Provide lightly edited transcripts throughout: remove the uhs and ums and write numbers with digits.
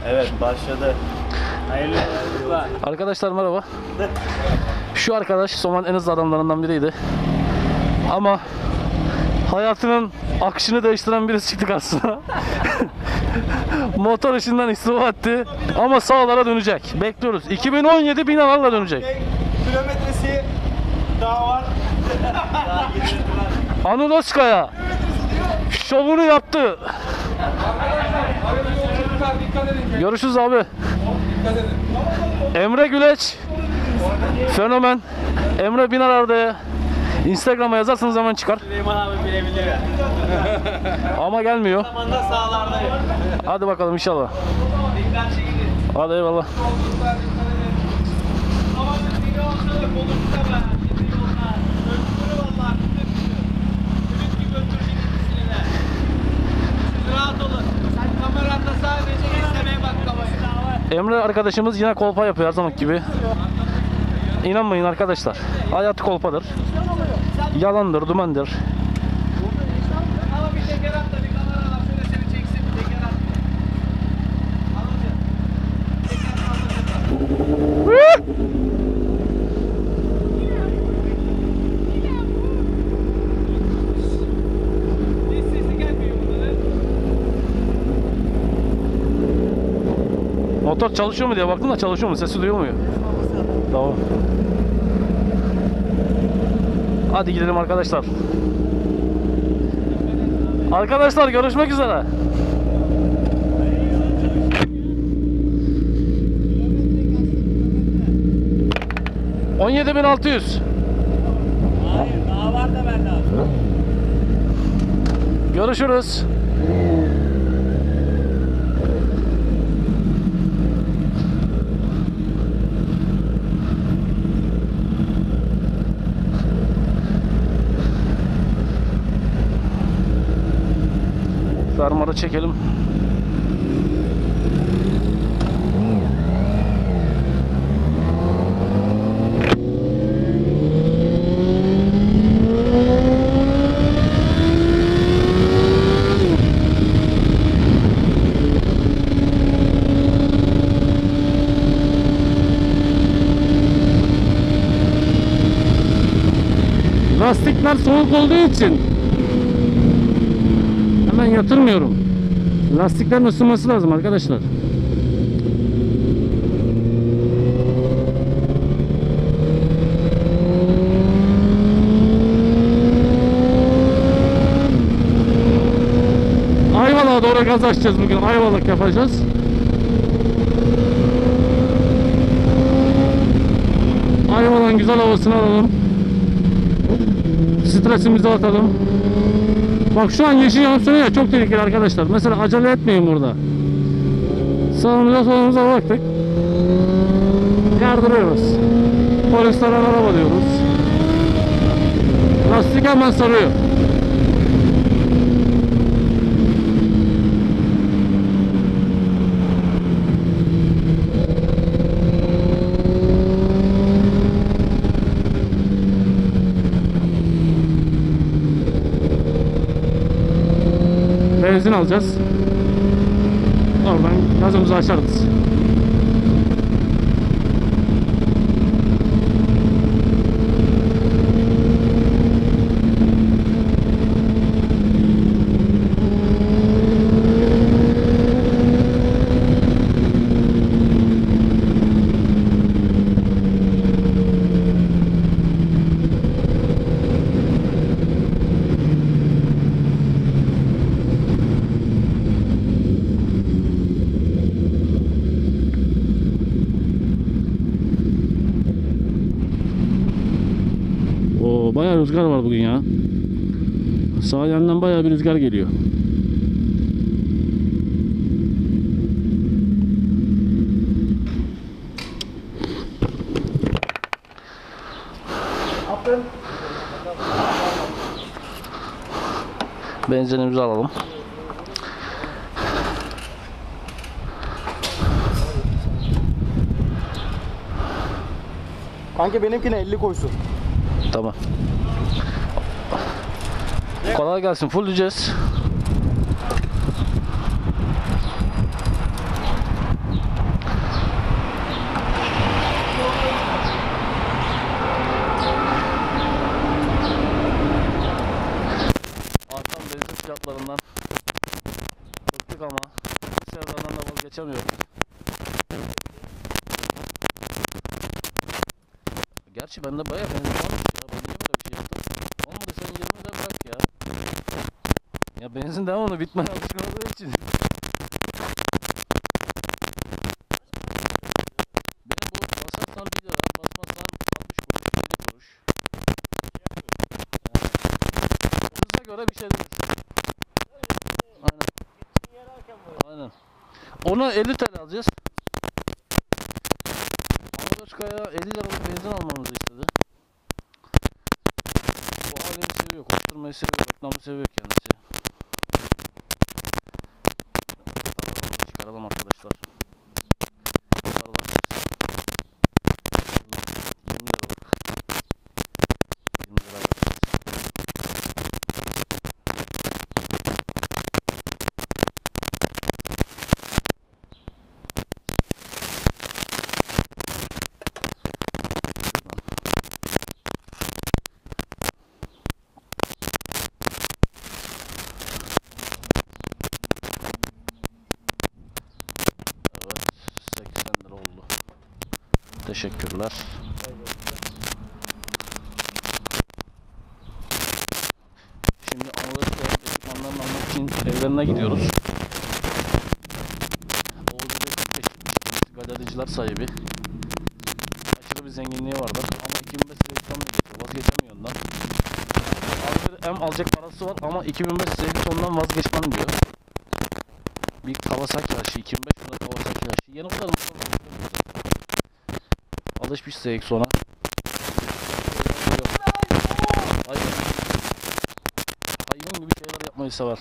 Evet başladı. Hayırlı yolculuklar. Arkadaşlar merhaba. Şu arkadaş Somali'nin en hızlı adamlarından biriydi. Ama hayatının akışını değiştiren birisi çıktı karşısına. Motor işinden istifa etti. Ama sağlara dönecek. Bekliyoruz. 2017 binalarla dönecek. Kilometresi daha var. Anıl Özkaya şovunu yaptı. Görüşürüz abi. Emre Güleç fenomen. Emre Binarar'da Instagram'a yazarsanız hemen çıkar. Süleyman abi bilebilir. Ama gelmiyor. Zamanda sağlardayım. Hadi bakalım inşallah. Dikkat çekin. Hadi eyvallah. Ama bir olsa da kolumda ben. Şimdi yollar. Götürür vallahi. Ümit gibi götürecek ikisini de. Siz rahat olun. Sen kameranda sadece izlemeye bak kafayı. Emre arkadaşımız yine kolpa yapıyor her zaman gibi. İnanmayın arkadaşlar. Hayat kolpadır. Yalandır, dümendir. Ama bir teker at da bir kamera al. Şöyle seni çeksin bir teker at. Alacağım. Teker alacağım. Hiç sesi gelmiyor bunların. Motor çalışıyor mu diye baktım da çalışıyor mu? Sesi duyuyor mu? Tamam. Hadi gidelim arkadaşlar. Arkadaşlar görüşmek üzere. ...17.600. Hayır daha var da ben daha. Görüşürüz. Fermuarı çekelim. Lastikler soğuk olduğu için hemen yatırmıyorum. Lastiklerin ısınması lazım arkadaşlar. Ayvalık'a doğru gaz açacağız bugün. Ayvalık yapacağız. Ayvalık'ın güzel havasını alalım. Stresimizi atalım. Bak şu an yeşil yanıp sönüyor ya, çok tehlikeli arkadaşlar. Mesela acele etmeyin burada. Sağımıza solumuza baktık. Yardırıyoruz. Polisler araba diyoruz. Lastik hemen sarıyor. Benzin alacağız. Oradan gazımızı açarız. Bayağı rüzgar var bugün ya. Sağ yandan bayağı bir rüzgar geliyor. Benzinimizi alalım. Kanka benimkine 50 koysun. Tamam. Kolay gelsin. Full diyeceğiz. Geçemiyorum. Gerçi bende bayağı benzin varmış ya. Ben niye böyle bir şey yaptım? Olmadı sen 20'de bırak ya. Ya benzin devamlı bitmeye alışkın olduğu için. Benim bu basarsan 1 lira, basmazsan 60 kuruş, 50 kuruş. Hızına göre bir şey değil. Aynen. Aynen. Ona 50 TL alacağız. Amadoska'ya 50 liralık benzin almamızı istedi. Bu halini seviyor, koşturmayı seviyor, reklamı seviyor kendisi. Çıkaralım arkadaşlar. Çıkaralım. 20 liralık. 20 lira vereceğiz. Evet, 80 lira oldu. Teşekkürler. Şimdi Anadolu'da ekipmanlarını almak için evlerine gidiyoruz. Oğuz Bektaş, galericiler sahibi. Aşırı bir zenginliği vardır ama 2005 seleksiyon vazgeçemiyor ondan. Abi hem alacak parası var ama 2005 seleksiyondan vazgeçmem diyor. Bir Kawasaki aşı, 2005 yılı Kawasaki aşı. Yeni kuralım. Alışmış seleksiyona. Aynen. Hayvan gibi şeyler yapmayı sever.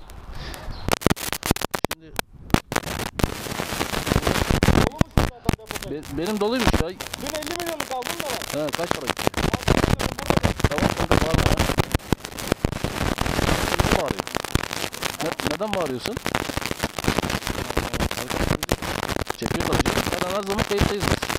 Şimdi benim doluymuş ya. Dün 50 milyonluk aldın da var. He, kaç para gitti? Tamam kanka bağırma ya. Niye bağırıyorsun? Neden bağırıyorsun? Çekiyorlar canım. Ben her zaman kayıttayız biz.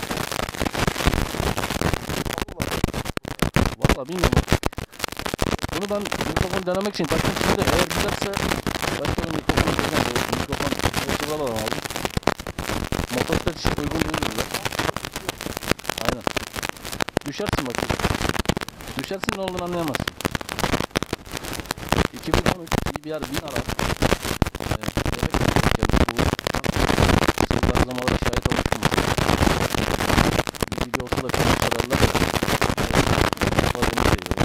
Valla bilmiyorum. Bunu ben mikrofon denemek için taktım. Şimdi eğer güzelse başka bir mikrofon deneyeceğim. Mikrofon YouTube'da da aldım. Motosiklet için uygun değil bunlar. Aynen. Düşersin bak. Düşersin ne olduğunu anlayamazsın. 2013 bir yer 1000 ara. Sizler zamanlarda şahit olmuştum. Bir video olsa da konu kararlar ya. Bazını seviyorum.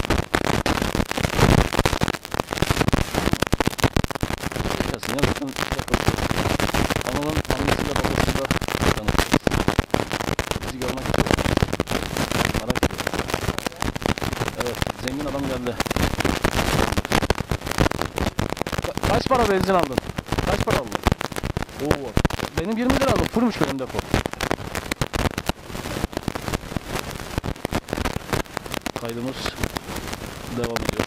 Geçersin ya zaten yaklaşık. Anıl'ın annesiyle babasıyla tanıştık. Bizi görmek istiyorum. Merak ediyorum. Evet, zengin adam geldi. Kaç para benzin aldın? Kaç para aldın? Oo. Benim 20 lira aldım. Fullmuş benim depo. Kaydımız devam ediyor.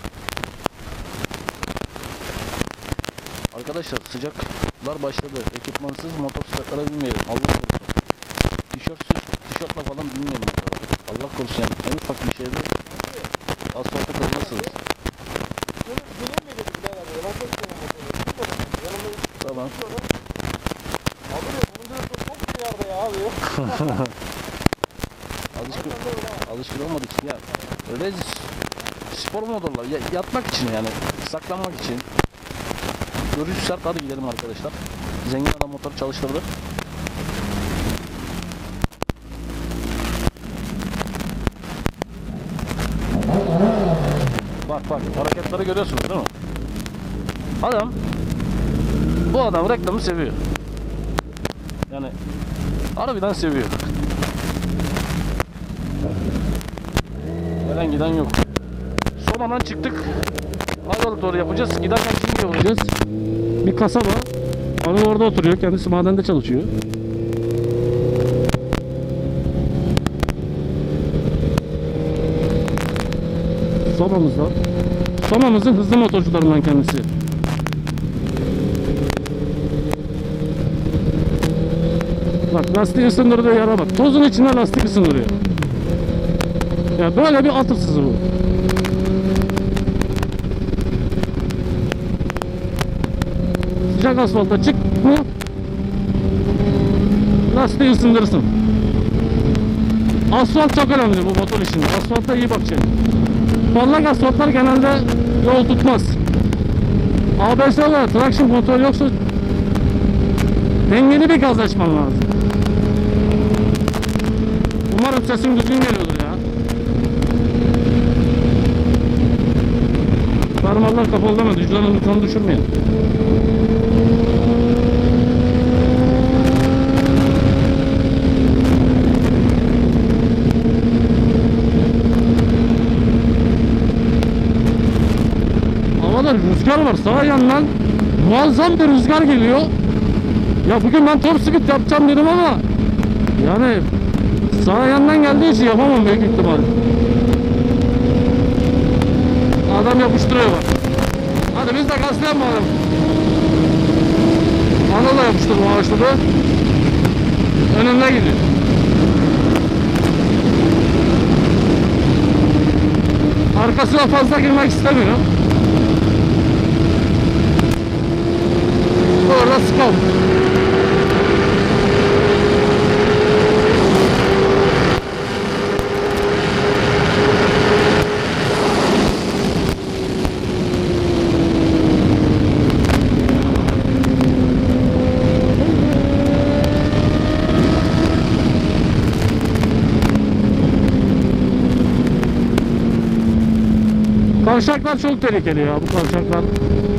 Arkadaşlar sıcaklar başladı. Ekipmansız motosikletlere binmeyelim. Allah korusun. Tişörtle falan binmeyelim motora. Allah korusun yani. En ufak bir şeyde asfalta kırılmasınız. Tamam. Abi bunun diyorsun çok bir yerde ya abi. Alışkın olmadık için ya. Öyle spor motorlar yatmak için yani saklanmak için. Görüş sert, hadi gidelim arkadaşlar. Zengin adam motoru çalıştırdı. Bak hareketleri görüyorsunuz değil mi? Bu adam reklamı seviyor. Yani harbiden seviyor. Gelen giden yok. Soma'dan çıktık. Ayvalık doğru yapacağız. Giderken Cimri'ye uğrayacağız. Bir kasaba. Anıl orada oturuyor. Kendisi madende çalışıyor. Soma'mız var. Soma'mızın hızlı motorcularından kendisi. Bak lastik ısındırdığı yere bak. Tozun içinde lastik ısındırıyor. Ya böyle bir at hırsızı bu. Sıcak asfalta çık mı lastiği ısındırsın. Asfalt çok önemli bu motor işinde. Asfalta iyi bakacaksın. Parlak asfaltlar genelde yol tutmaz. ABS'de traction kontrol yoksa dengeli bir gaz açman lazım. Umarım sesim düzgün geliyordur ya. Parmaklar kapalı deme, cüzdanın lütfen düşürmeyin. Havada rüzgar var, sağ yandan muazzam bir rüzgar geliyor. Ya bugün ben top speed yapacağım dedim ama yani sağ yandan geldiği için yapamam büyük ihtimal. Adam yapıştırıyor bak. Hadi biz de gazlayalım bakalım. Anıl da yapıştırdı başladı. Önünde gidiyor. Arkasına fazla girmek istemiyor. Orada stop. Kavşaklar çok tehlikeli ya, bu kavşaklar.